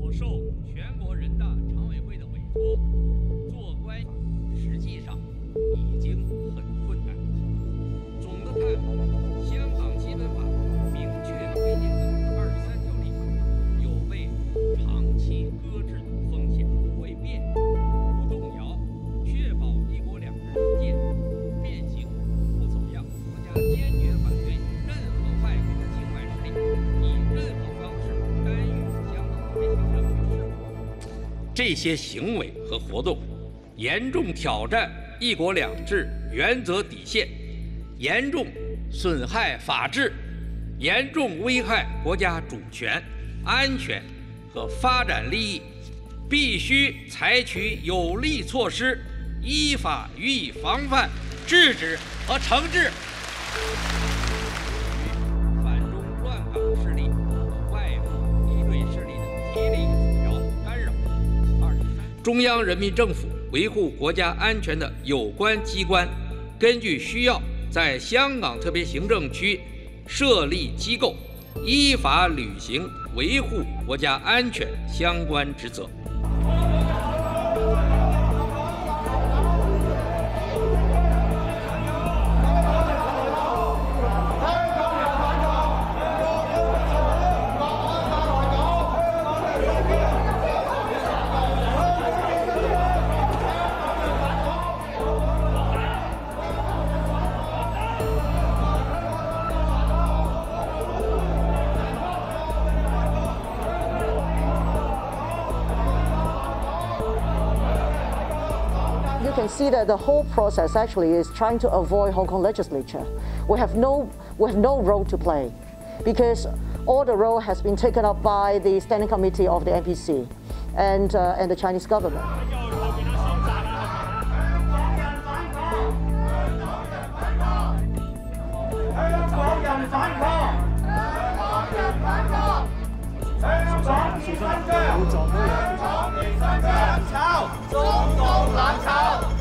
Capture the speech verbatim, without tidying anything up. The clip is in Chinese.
有受全国人大常委会的委托，做官实际上已经很困难。总的看，香港基本法明确规定的二十三条立法有被长期搁置的风险，不会变，不动摇，确保一国两制实践变形不走样。国家坚决反对任何外国境外势力以任何方式干预香港特别行政区事务。这些行为和活动严重挑战一国两制原则底线，严重损害法治，严重危害国家主权、安全和发展利益，必须采取有力措施，依法予以防范、制止和惩治。反中乱港势力和外部敌对势力的极力阻挠干扰。二十三，中央人民政府维护国家安全的有关机关，根据需要，在香港特别行政区设立机构，依法履行维护国家安全相关职责。 You can see that the whole process actually is trying to avoid Hong Kong legislature. We have no, we have no role to play because all the role has been taken up by the Standing Committee of the N P C and, uh, and the Chinese government. Hãy subscribe cho kênh Ghiền Mì Gõ để không bỏ lỡ những video hấp dẫn.